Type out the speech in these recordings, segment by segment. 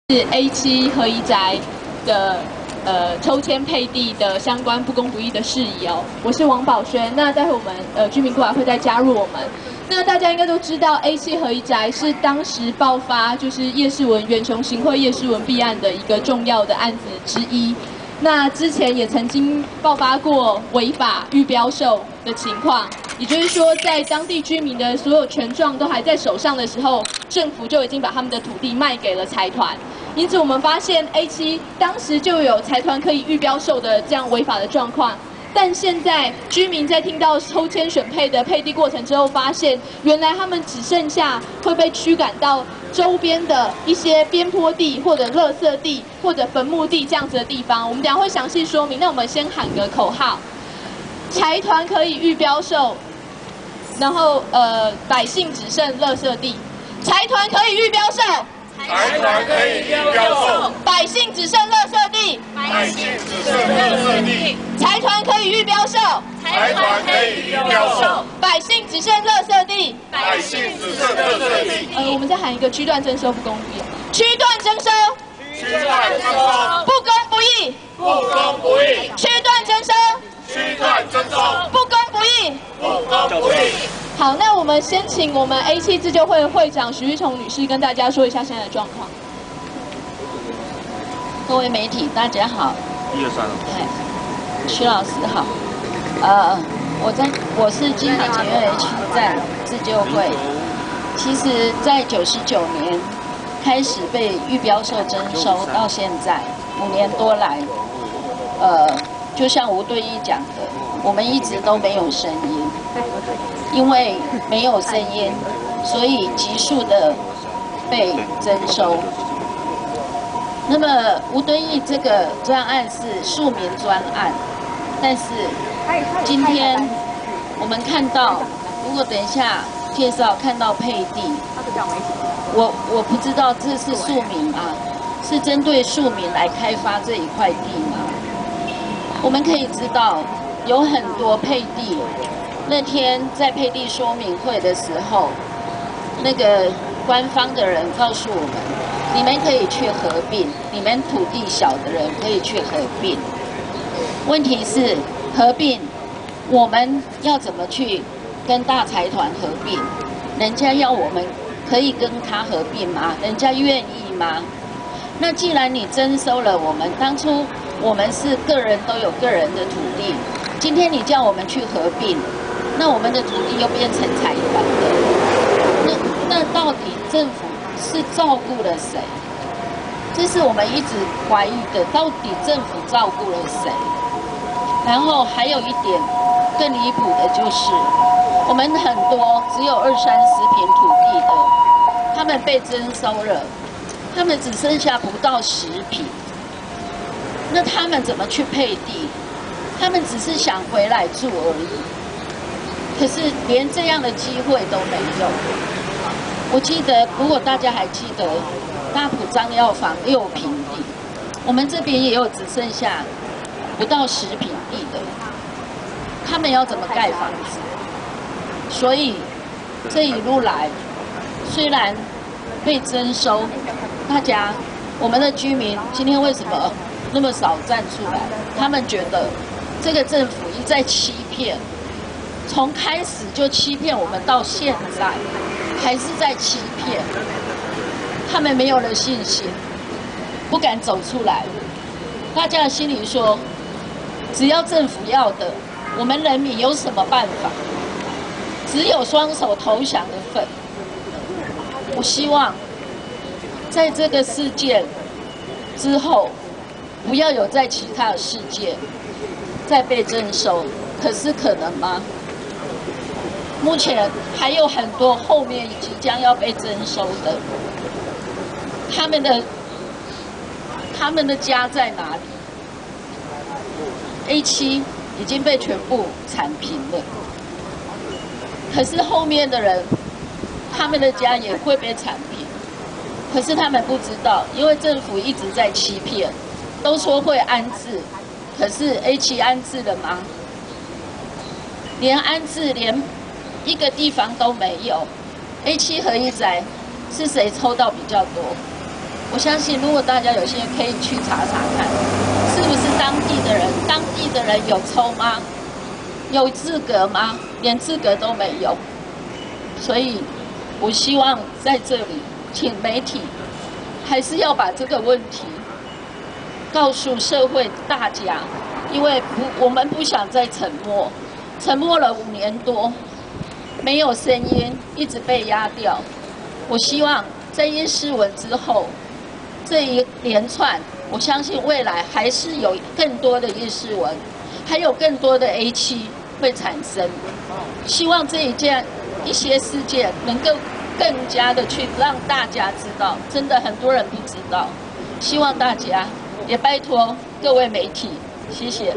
是 A7合宜宅的抽签配地的相关不公不义的事宜哦。我是王宝轩，那待会我们居民过来会再加入我们。那大家应该都知道 ，A7合宜宅是当时爆发就是叶世文远雄行贿叶世文弊案的一个重要的案子之一。那之前也曾经爆发过违法预标售的情况，也就是说，在当地居民的所有权状都还在手上的时候，政府就已经把他们的土地卖给了财团。因此，我们发现 A7当时就有财团可以预标售的这样违法的状况。但现在居民在听到抽签选配的配地过程之后，发现原来他们只剩下会被驱赶到周边的一些边坡地或者垃圾地或者坟墓地这样子的地方。我们等一下会详细说明。那我们先喊个口号：财团可以预标售，然后百姓只剩垃圾地。财团可以预标售。 财团可以预标售， 百姓只剩垃圾地， 百姓只剩垃圾地。 财团可以预标售， 财团可以预标售， 百姓只剩垃圾地， 百姓只剩垃圾地。 我们再喊一个区段征收不公不义，区段征收， 区段征收， 不公不义， 不公不义。 区段征收， 区段征收， 不公不义， 不公不义。 好，那我们先请我们 A7自救会的会长徐玉琼女士跟大家说一下现在的状况。 各位媒体，大家好。 1、2、3了。 徐老师好。我是金海前院区站自救会。其实，在99年开始被预标售征收，到现在5年多来，就像吴敦义讲的，我们一直都没有声音，因为没有声音，所以急速的被征收。那么吴敦义这个专案是庶民专案，但是今天我们看到，如果等一下介绍看到配地，我不知道这是庶民吗？是针对庶民来开发这一块地吗？我们可以知道有很多配地，那天在配地说明会的时候，那个官方的人告诉我们，你们可以去合并，你们土地小的人可以去合并。问题是合并，我们要怎么去跟大财团合并？人家要我们可以跟他合并吗？人家愿意吗？那既然你征收了我们，当初我们是个人都有个人的土地，今天你叫我们去合并，那我们的土地又变成财团的，那到底政府是照顾了谁？这是我们一直怀疑的，到底政府照顾了谁？然后还有一点更离谱的就是，我们很多只有20-30坪土地的，他们被征收了，他们只剩下不到10坪，那他们怎么去配地？他们只是想回来住而已，可是连这样的机会都没有。我记得，如果大家还记得，大埔张药房6坪地，我们这边也有只剩下不到10坪地的，他们要怎么盖房子？所以这一路来，虽然被征收，大家我们的居民今天为什么那么少站出来？他们觉得这个政府一再欺骗，从开始就欺骗我们，到现在还是在欺骗。他们没有了信心，不敢走出来。大家的心里说，只要政府要的，我们人民有什么办法？只有双手投降的份。我希望在这个事件之后，不要有在其他的事件再被征收。可是可能吗？目前还有很多后面即将要被征收的，他们的家在哪里？A7已经被全部铲平了，可是后面的人，他们的家也会被铲平，可是他们不知道，因为政府一直在欺骗，都说会安置，可是 A7安置了吗？连安置连一个地方都没有。A7合宜宅是谁抽到比较多？ 我相信，如果大家有兴趣，可以去查查看，是不是当地的人有抽吗？有资格吗？连资格都没有。所以，我希望在这里，请媒体还是要把这个问题告诉社会大家，因为我们不想再沉默，沉默了5年多，没有声音，一直被压掉。我希望在议事文之后，这一连串，我相信未来还是有更多的议事文，还有更多的 A7会产生。希望这一些事件能够更加的去让大家知道，真的很多人不知道。希望大家也拜托各位媒体，谢谢。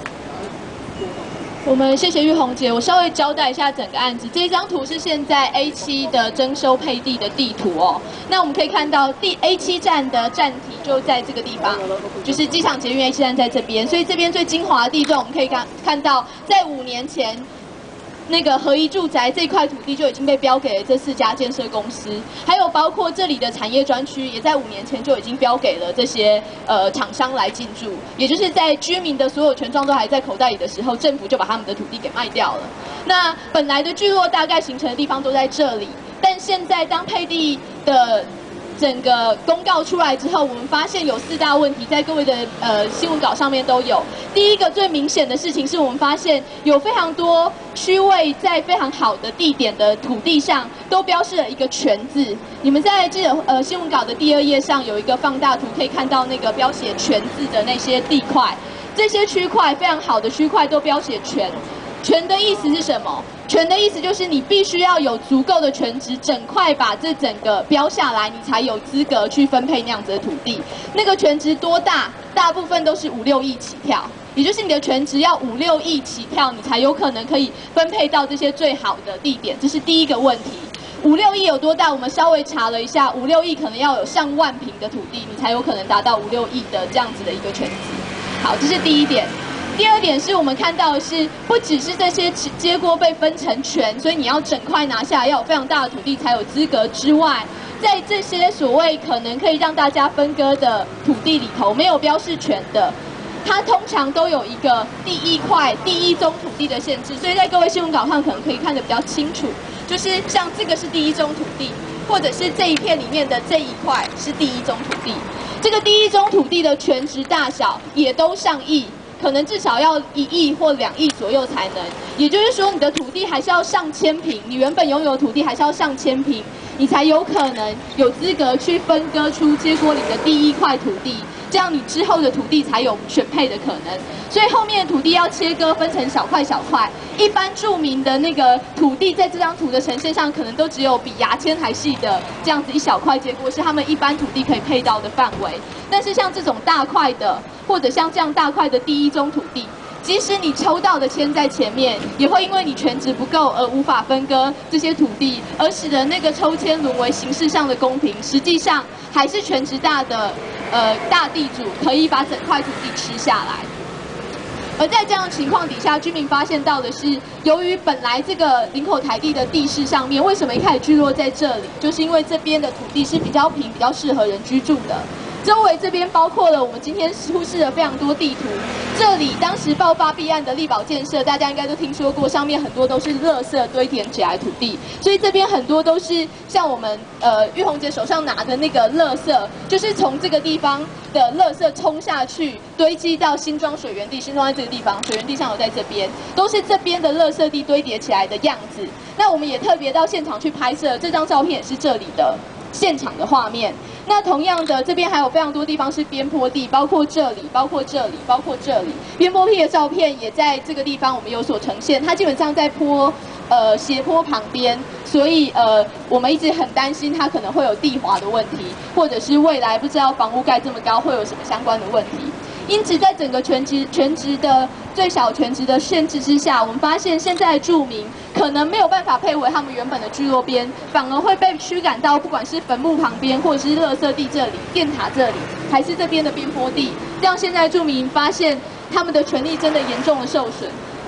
我们谢谢玉红姐，我稍微交代一下整个案子。这张图是现在 A7的征收配地的地图哦。那我们可以看到A7站的站体就在这个地方，就是机场捷运 A7站在这边，所以这边最精华的地段，我们可以看到，在5年前。那个合一住宅这块土地就已经被标给了这4家建设公司，还有包括这里的产业专区，也在5年前就已经标给了这些厂商来进驻，也就是在居民的所有权状都还在口袋里的时候，政府就把他们的土地给卖掉了。那本来的聚落大概形成的地方都在这里，但现在当配地的整个公告出来之后，我们发现有4大问题，在各位的新闻稿上面都有。第一个最明显的事情是我们发现有非常多区位在非常好的地点的土地上都标示了一个全字。你们在新闻稿的第2页上有一个放大图，可以看到那个标写全字的那些地块，这些区块非常好的区块都标写全。全的意思是什么？全的意思就是你必须要有足够的权值，整块把这整个标下来，你才有资格去分配那样子的土地。那个权值多大？大部分都是5、6亿起跳，也就是你的权值要5、6亿起跳，你才有可能可以分配到这些最好的地点。这是第一个问题。5、6亿有多大？我们稍微查了一下，5、6亿可能要有上万坪的土地，你才有可能达到5、6亿的这样子的一个权值。好，这是第一点。第2点是我们看到的是，不只是这些街郭被分成全，所以你要整块拿下来，要有非常大的土地才有资格之外，在这些所谓可能可以让大家分割的土地里头，没有标示全的，它通常都有一个第1块、第1宗土地的限制，所以在各位新闻稿上可能可以看得比较清楚，就是像这个是第1宗土地，或者是这一片里面的这一块是第1宗土地，这个第1宗土地的权值大小也都上亿。可能至少要1亿或2亿左右才能，也就是说你的土地还是要上1000坪，你原本拥有的土地还是要上1000坪，你才有可能有资格去分割出街郭里的第1块土地，这样你之后的土地才有选配的可能。所以后面的土地要切割分成小块小块，一般著名的那个土地在这张图的呈现上，可能都只有比牙签还细的这样子一小块街郭是他们一般土地可以配到的范围。但是像这种大块的，或者像这样大块的第1宗土地，即使你抽到的签在前面，也会因为你权值不够而无法分割这些土地，而使得那个抽签沦为形式上的公平，实际上还是权值大的大地主可以把整块土地吃下来。而在这样的情况底下，居民发现到的是，由于本来这个林口台地的地势上面，为什么一开始聚落在这里，就是因为这边的土地是比较平、比较适合人居住的。周围这边包括了我们今天出示了非常多地图，这里当时爆发弊案的力宝建设，大家应该都听说过，上面很多都是垃圾堆填起来的土地，所以这边很多都是像我们玉红姐手上拿的那个垃圾，就是从这个地方的垃圾冲下去，堆积到新庄水源地，新庄在这个地方，水源地上游在这边，都是这边的垃圾地堆叠起来的样子。那我们也特别到现场去拍摄，这张照片也是这里的现场的画面。那同样的，这边还有非常多地方是边坡地，包括这里，包括这里，包括这里。边坡地的照片也在这个地方我们有所呈现，它基本上在斜坡旁边，所以我们一直很担心它可能会有地滑的问题，或者是未来不知道房屋盖这么高会有什么相关的问题。因此，在整个全值的最小权值的限制之下，我们发现现在的住民可能没有办法配回他们原本的聚落边，反而会被驱赶到不管是坟墓旁边，或者是垃圾地这里、电塔这里，还是这边的边坡地，让现在住民发现他们的权利真的严重的受损。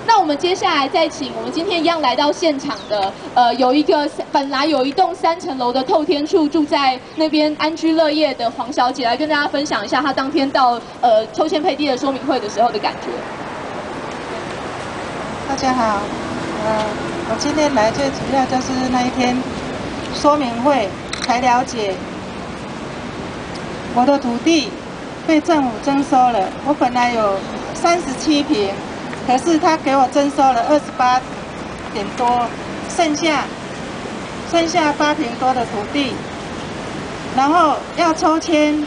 那我们接下来再请我们今天一样来到现场的，本来有一栋3层楼的透天处，住在那边安居乐业的黄小姐，来跟大家分享一下她当天到抽签配地的说明会的时候的感觉。 大家好，我今天来最主要就是那一天说明会才了解，我的土地被政府征收了，我本来有37坪。 可是他给我征收了28点多，剩下8坪多的土地，然后要抽签，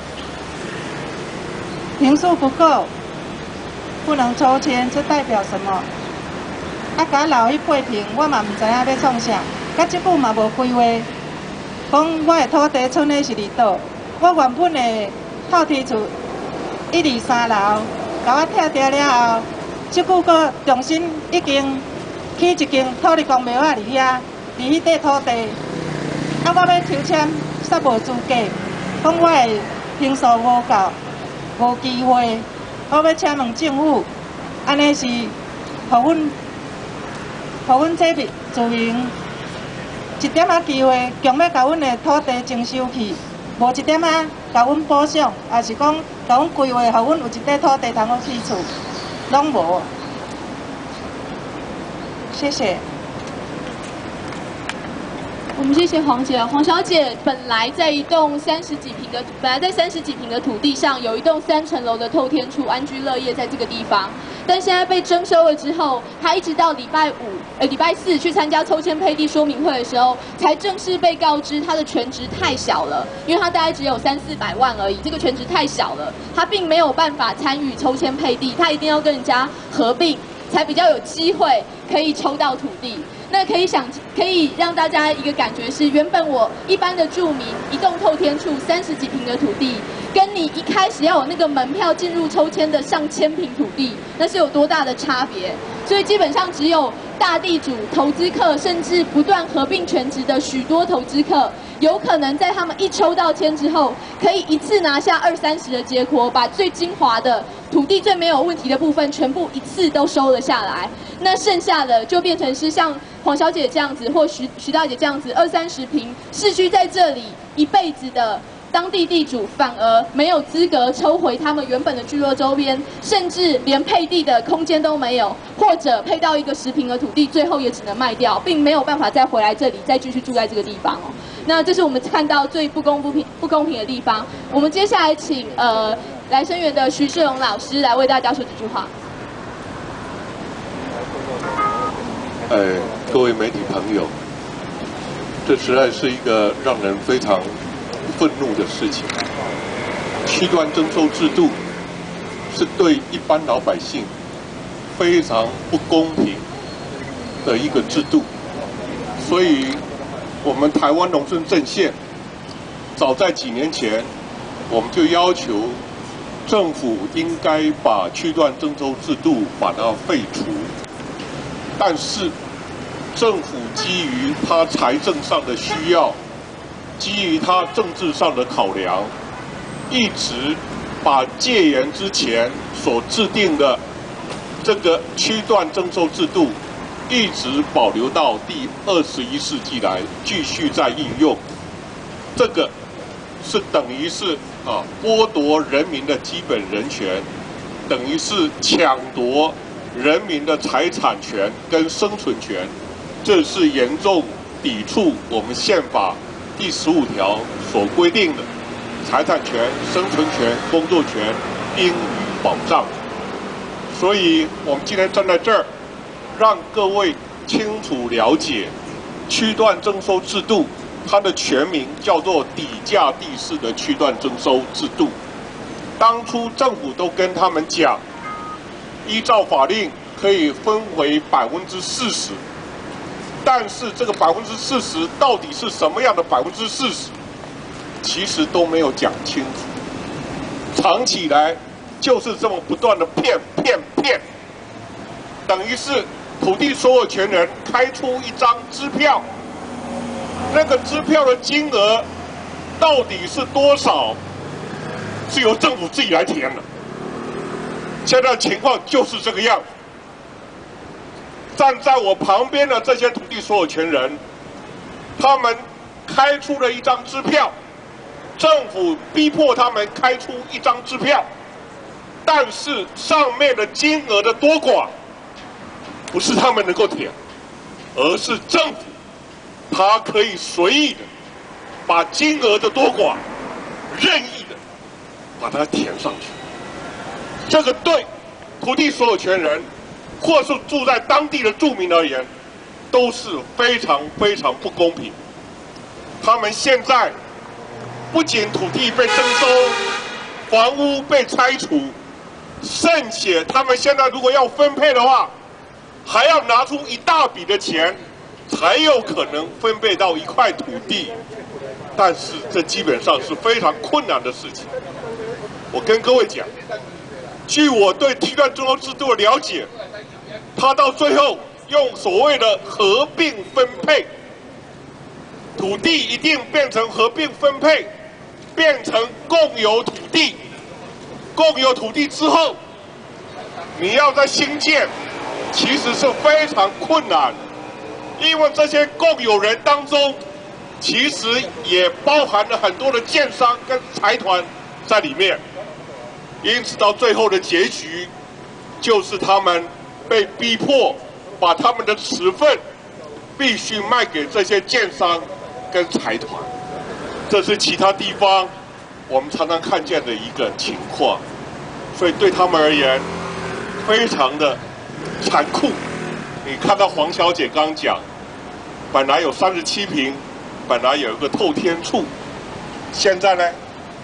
坪数不够，不能抽签，这代表什么？啊，甲留去8坪，我嘛唔知影要创啥，甲即久嘛无规划，讲我的土地剩的是2岛，我原本的透天厝1、2、3楼，甲我拆掉了后。 即久阁重新已经起一间土地公庙仔伫遐，伫迄块土地，啊，我要抽签煞无资格，讲我的坪数无够，无机会，我要请问政府，安尼是互阮这边自营一点仔机会，强要甲阮的土地征收去，无一点仔甲阮补偿，也是讲甲阮规划，互阮有一块土地通好起厝。 拢无，谢谢。 我们谢谢黄姐。黄小姐本来在30几坪的土地上，有一栋3层楼的透天处，安居乐业在这个地方。但现在被征收了之后，她一直到礼拜4去参加抽签配地说明会的时候，才正式被告知她的权值太小了，因为她大概只有300-400万而已，这个权值太小了，她并没有办法参与抽签配地，她一定要跟人家合并，才比较有机会可以抽到土地。 那可以让大家一个感觉是，原本我一般的住民一栋透天处30几坪的土地，跟你一开始要有那个门票进入抽签的上千坪土地，那是有多大的差别？所以基本上只有大地主、投资客，甚至不断合并权值的许多投资客，有可能在他们一抽到签之后，可以一次拿下20-30的结果，把最精华的土地最没有问题的部分全部一次都收了下来。那剩下的就变成是像黄小姐这样子，或徐大姐这样子20-30坪市区在这里一辈子的当地地主，反而没有资格抽回他们原本的聚落周边，甚至连配地的空间都没有，或者配到一个10坪的土地，最后也只能卖掉，并没有办法再回来这里再继续住在这个地方哦。那这是我们看到最不公平的地方。我们接下来请来生源的徐世荣老师来为大家说几句话。 各位媒体朋友，这实在是一个让人非常愤怒的事情。区段征收制度是对一般老百姓非常不公平的一个制度，所以我们台湾农村阵线早在几年前，我们就要求政府应该把区段征收制度把它废除。但是，政府基于它财政上的需要，基于它政治上的考量，一直把戒严之前所制定的这个区段征收制度，一直保留到第21世纪来继续在应用。这个是等于是剥夺人民的基本人权，等于是抢夺人民的财产权跟生存权，这是严重抵触我们宪法第15条所规定的财产权、生存权、工作权应予保障。所以，我们今天站在这儿，让各位清楚了解区段征收制度，它的全名叫做底价地式的区段征收制度。当初政府都跟他们讲，依照法令可以分为40%，但是这个40%到底是什么样的40%，其实都没有讲清楚。长期以来就是这么不断的骗，等于是土地所有权人开出一张支票，那个支票的金额到底是多少，是由政府自己来填的。现在的情况就是这个样子。 站在我旁边的这些土地所有权人，他们开出了一张支票，政府逼迫他们开出一张支票，但是上面的金额的多寡，不是他们能够填，而是政府他可以随意的把金额的多寡任意的把它填上去。这个对土地所有权人或是住在当地的住民而言，都是非常非常不公平。他们现在不仅土地被征收，房屋被拆除，甚且他们现在如果要分配的话，还要拿出一大笔的钱，才有可能分配到一块土地。但是这基本上是非常困难的事情。我跟各位讲，据我对地段征收制度的了解，他到最后用所谓的合并分配，土地一定变成合并分配，变成共有土地。共有土地之后，你要在新建，其实是非常困难，因为这些共有人当中，其实也包含了很多的建商跟财团在里面。因此到最后的结局，就是他们被逼迫把他们的持份必须卖给这些建商跟财团，这是其他地方我们常常看见的一个情况，所以对他们而言非常的残酷。你看到黄小姐刚讲，本来有37坪，本来有一个透天处，现在呢？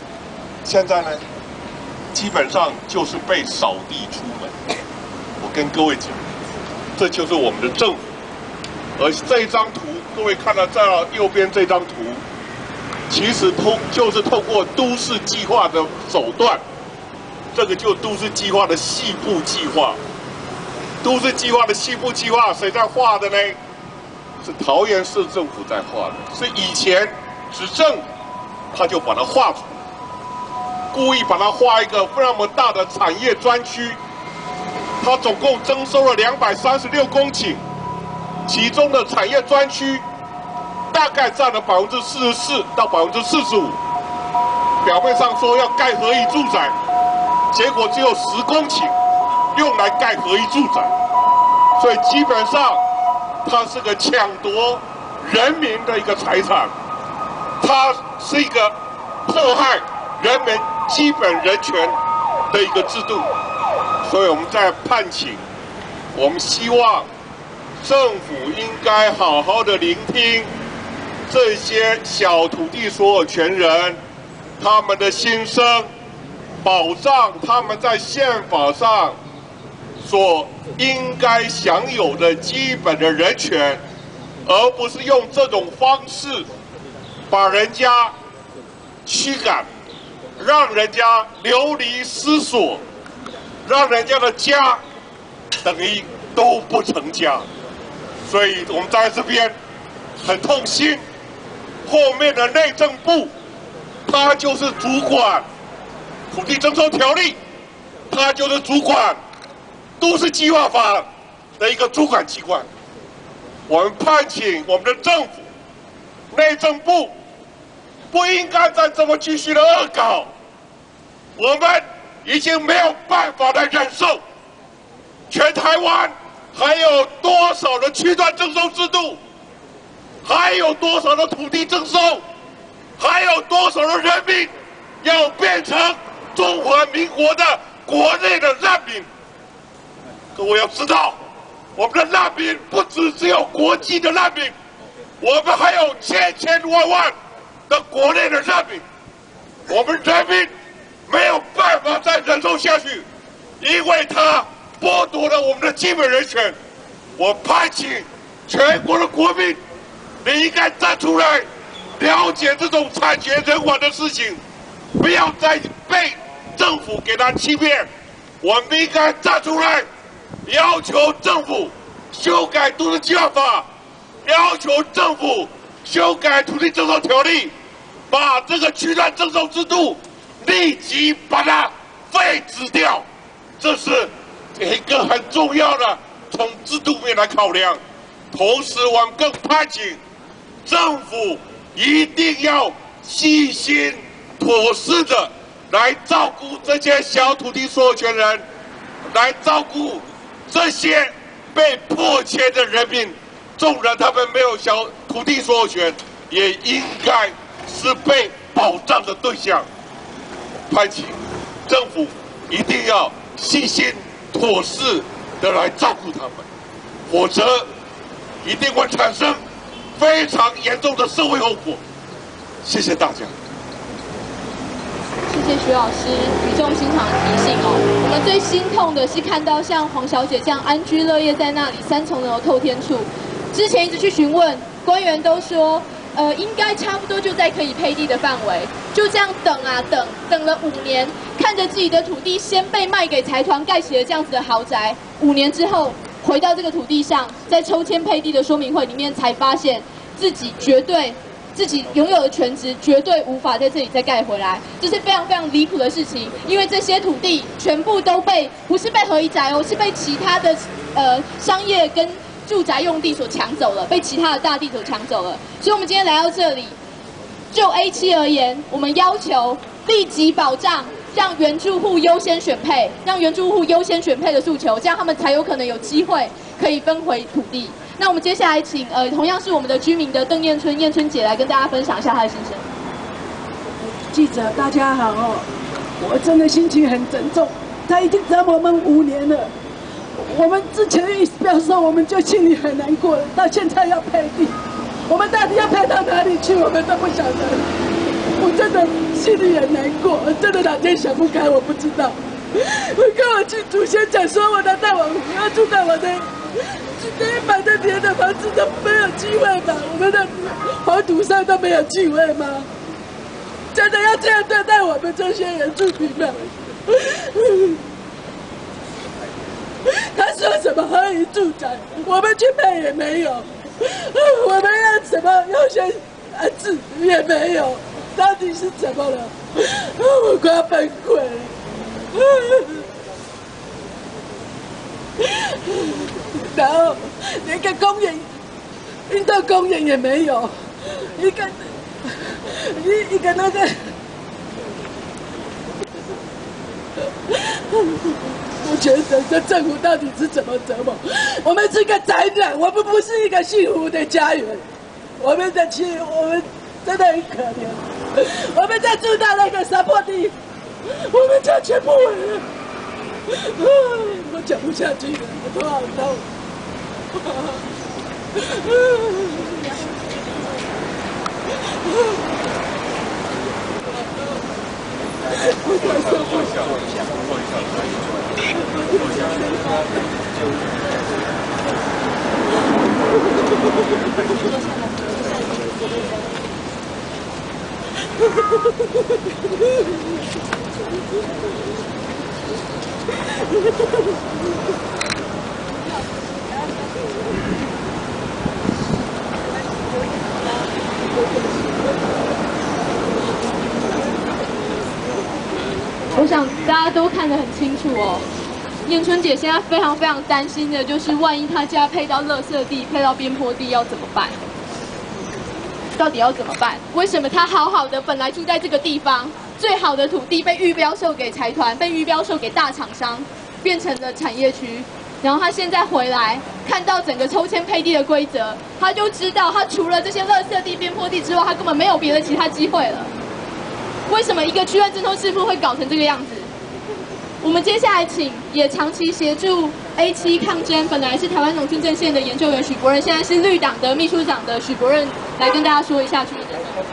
基本上就是被扫地出门。我跟各位讲，这就是我们的政府。而这一张图，各位看到在右边这张图，其实就是透过都市计划的手段，这个就是都市计划的细部计划。都市计划的细部计划谁在画的呢？是桃园市政府在画的，是以前执政他就把它画出来。故意把它画一个那么大的产业专区，它总共征收了236公顷，其中的产业专区大概占了44%到45%。表面上说要盖合宜住宅，结果只有10公顷用来盖合宜住宅，所以基本上它是个抢夺人民的一个财产，它是一个迫害人民基本人权的一个制度。所以我们在盼请，我们希望政府应该好好的聆听这些小土地所有权人他们的心声，保障他们在宪法上所应该享有的基本的人权，而不是用这种方式把人家驱赶，让人家流离失所，让人家的家等于都不成家。所以我们在这边很痛心，后面的内政部他就是主管土地征收条例，他就是主管都市计划法的一个主管机关。我们盼请我们的政府内政部不应该再这么继续的恶搞，我们已经没有办法来忍受。全台湾还有多少的区段征收制度？还有多少的土地征收？还有多少的人民要变成中华民国的国内的难民？各位要知道，我们的难民不只有国际的难民，我们还有千万的国内的难民。我们人民没有办法再忍受下去，因为他剥夺了我们的基本人权。我盼请全国的国民，你应该站出来，了解这种惨绝人寰的事情，不要再被政府给他欺骗。我们应该站出来，要求政府修改都市计划法，要求政府修改土地征收条例，把这个区段征收制度立即把它废止掉。这是一个很重要的从制度面来考量，同时我们更盼请政府一定要细心妥适的来照顾这些小土地所有权人，来照顾这些被迫迁的人民。纵然他们没有小土地所有权，也应该是被保障的对象。盼请政府一定要细心妥适的来照顾他们，否则一定会产生非常严重的社会后果。谢谢大家。 谢谢徐老师语重心长的提醒哦。我们最心痛的是看到像黄小姐这样安居乐业在那里3层楼透天处，之前一直去询问官员都说，应该差不多就在可以配地的范围，就这样等啊等了5年，看着自己的土地先被卖给财团盖起了这样子的豪宅，5年之后回到这个土地上，在抽签配地的说明会里面才发现自己拥有的权值绝对无法在这里再盖回来，这是非常非常离谱的事情。因为这些土地全部都不是被合宜宅哦，是被其他的商业跟住宅用地所抢走了，被其他的大地所抢走了。所以我们今天来到这里，就 A7而言，我们要求立即保障让原住户优先选配，让原住户优先选配的诉求，这样他们才有可能有机会可以分回土地。那我们接下来请同样是我们的居民的邓燕春姐来跟大家分享一下她的心声。 记者大家好哦，我真的心情很沉重，他已经等我们5年了。我们之前一标售我们就心里很难过了，到现在要配地，我们到底要配到哪里去，我们都不晓得。我真的心里很难过，真的哪天想不开，我不知道。我跟我去祖先讲说，我要住在我的买的别的房子都没有机会吧？我们的黄土上都没有机会吗？真的要这样对待我们这些原住民吗？他说什么合宜住宅，我们去配也没有，我们要什么优先安置也没有，到底是怎么了？我快要崩溃了。然后连个公园，运动公园也没有，一个那个，我觉得这政府到底是怎么折磨？我们是个宅男，我们不是一个幸福的家园，我们真的很可怜，我们在住到那个山坡地，我们家全部毁了。我讲不下去了，我头好痛。 我想大家都看得很清楚哦。燕春姐现在非常非常担心的就是，万一她家配到垃圾地、配到边坡地要怎么办？到底要怎么办？为什么她好好的本来住在这个地方，最好的土地被预标售给财团，被预标售给大厂商，变成了产业区？然后她现在回来看到整个抽签配地的规则，她就知道她除了这些垃圾地、边坡地之外，她根本没有别的其他机会了。为什么一个区案征收制度会搞成这个样子？我们接下来请也长期协助 A7抗争，本来是台湾农村阵线的研究员许博仁，现在是绿党的秘书长的许博仁，来跟大家说一下区域征收。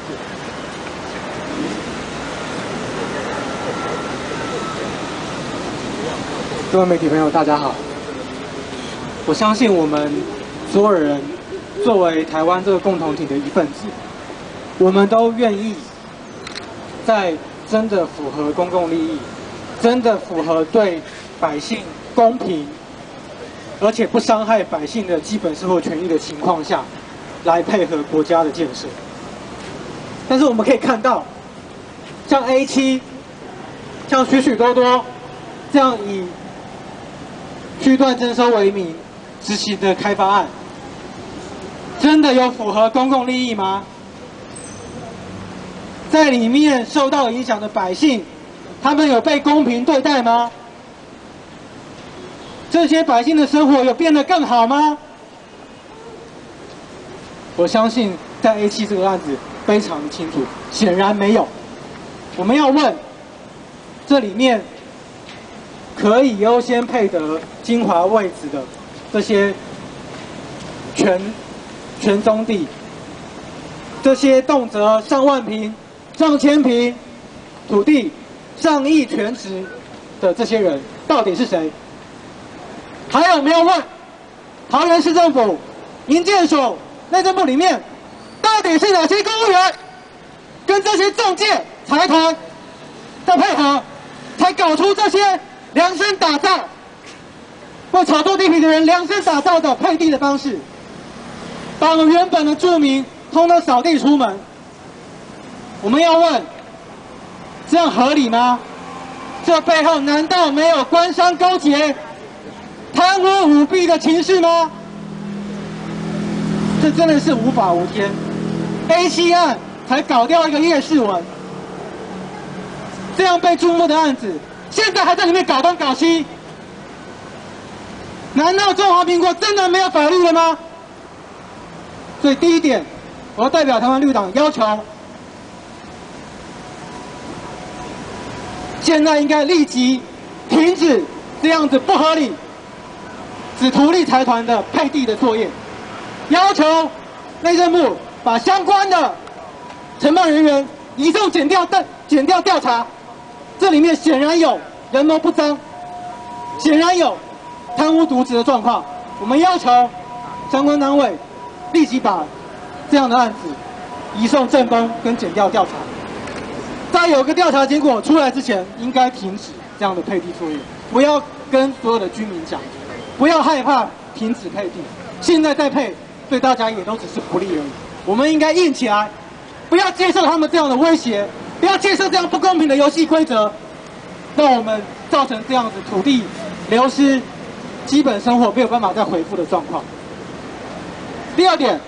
各位媒体朋友，大家好。我相信我们所有人作为台湾这个共同体的一份子，我们都愿意在真的符合公共利益、真的符合对百姓公平，而且不伤害百姓的基本社会权益的情况下，来配合国家的建设。但是我们可以看到，像 A7，像许许多多这样以区段征收为名执行的开发案，真的有符合公共利益吗？在里面受到影响的百姓，他们有被公平对待吗？这些百姓的生活有变得更好吗？我相信在 A7这个案子非常的清楚，显然没有。我们要问，这里面可以优先配得精华位置的这些全宗地，这些动辄上万坪、上千坪土地、上亿全值的这些人，到底是谁？还有没有问桃园市政府、营建署、内政部里面，到底是哪些公务员跟这些仲介财团的配合，才搞出这些量身打造为炒作地皮的人量身打造的配地的方式，把我们原本的住民通通扫地出门？我们要问，这样合理吗？这背后难道没有官商勾结、贪污舞弊的情势吗？这真的是无法无天。A7案才搞掉一个叶世文，这样被注目的案子，现在还在里面搞东搞西。难道中华民国真的没有法律了吗？所以第一点，我要代表台湾绿党要求，现在应该立即停止这样子不合理、只图利财团的配地的作业，要求内政部把相关的承办人员移送检调调查。这里面显然有人谋不臧，显然有贪污渎职的状况。我们要求相关单位立即把这样的案子移送政风跟检调调查。在有个调查结果出来之前，应该停止这样的配地作业，不要跟所有的居民讲，不要害怕停止配地。现在再配，对大家也都只是不利而已。我们应该硬起来，不要接受他们这样的威胁，不要接受这样不公平的游戏规则，让我们造成这样子土地流失、基本生活没有办法再恢复的状况。第二点，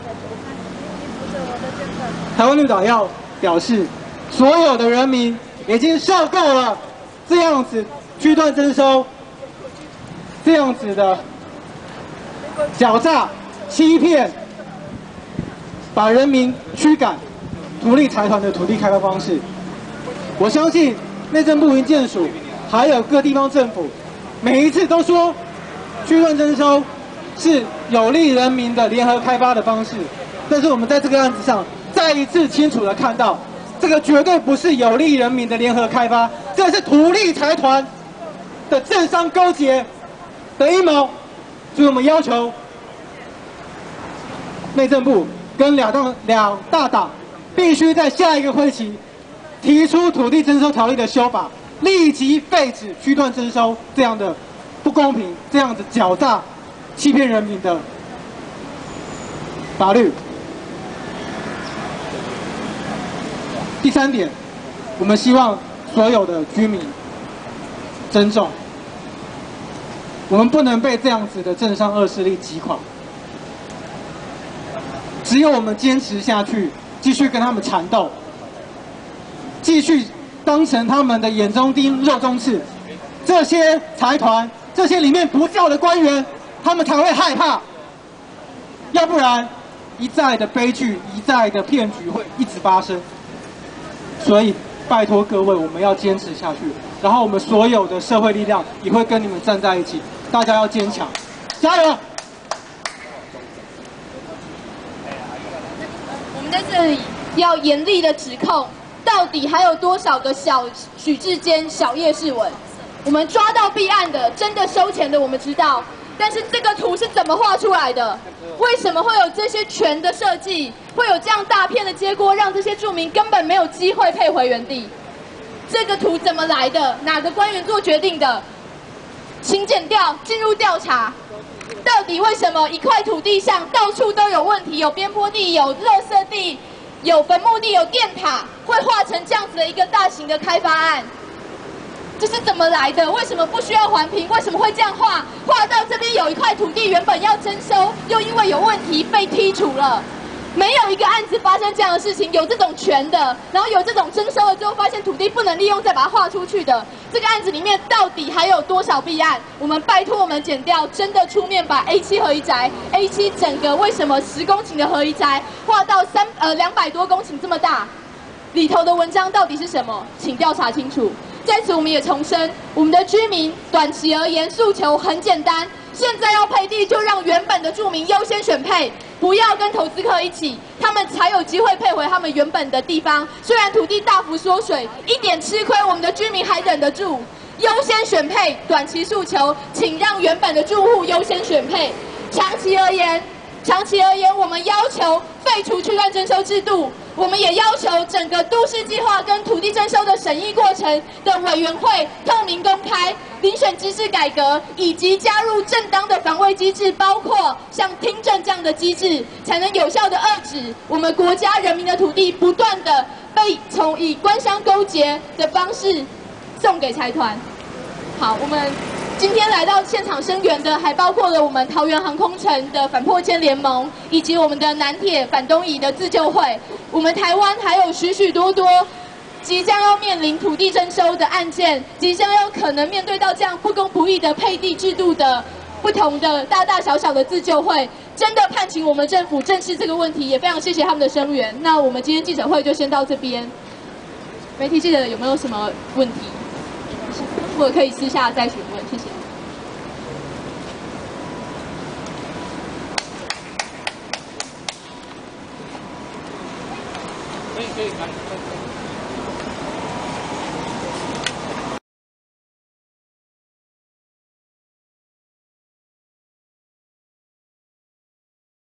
台湾绿党要表示，所有的人民已经受够了这样子区段征收、这样子的狡诈、欺骗，把人民驱赶、图利财团的土地开发方式。我相信内政部营建署还有各地方政府，每一次都说区段征收是有利人民的联合开发的方式，但是我们在这个案子上再一次清楚的看到，这个绝对不是有利人民的联合开发，这是图利财团的政商勾结的阴谋。所以我们要求内政部跟两大党必须在下一个会期提出土地征收条例的修法，立即废止区段征收这样的不公平、这样子狡诈、欺骗人民的法律。第三点，我们希望所有的居民珍重，我们不能被这样子的政商恶势力击垮。只有我们坚持下去，继续跟他们缠斗，继续当成他们的眼中钉、肉中刺，这些财团、这些里面不叫的官员，他们才会害怕。要不然，一再的悲剧、一再的骗局会一直发生。所以，拜托各位，我们要坚持下去。然后，我们所有的社会力量也会跟你们站在一起。大家要坚强，加油！ 我们在这里要严厉的指控，到底还有多少个许志坚、小叶世文？我们抓到弊案的、真的收钱的，我们知道。但是这个图是怎么画出来的？为什么会有这些权的设计？会有这样大片的结果，让这些住民根本没有机会配回原地？这个图怎么来的？哪个官员做决定的？请检调进入调查，到底为什么一块土地上到处都有问题？有边坡地，有垃圾地，有坟墓地，有电塔，会画成这样子的一个大型的开发案？ 这是怎么来的？为什么不需要环评？为什么会这样画？画到这边有一块土地原本要征收，又因为有问题被剔除了。没有一个案子发生这样的事情，有这种权的，然后有这种征收了之后发现土地不能利用，再把它划出去的。这个案子里面到底还有多少弊案？我们拜托我们检调，真的出面把 A7 合宜宅 ，A7 整个为什么10公顷的合宜宅划到200多公顷这么大？里头的文章到底是什么？请调查清楚。在此，我们也重申，我们的居民短期而言诉求很简单，现在要配地就让原本的住民优先选配，不要跟投资客一起，他们才有机会配回他们原本的地方。虽然土地大幅缩水，一点吃亏，我们的居民还忍得住。优先选配，短期诉求，请让原本的住户优先选配。长期而言，我们要求废除区段征收制度，我们也要求整个都市计划跟土地征收的审议过程的委员会透明公开，遴选机制改革，以及加入正当的防卫机制，包括像听证这样的机制，才能有效的遏止我们国家人民的土地不断的被以官商勾结的方式送给财团。好，我们今天来到现场声援的，还包括了我们桃园航空城的反迫迁联盟，以及我们的南铁反东移的自救会。我们台湾还有许许多多即将要面临土地征收的案件，即将有可能面对到这样不公不义的配地制度的不同的大大小小的自救会，真的盼请我们政府正视这个问题，也非常谢谢他们的声援。那我们今天记者会就先到这边，媒体记者有没有什么问题？或者可以私下再询问，谢谢。 可以。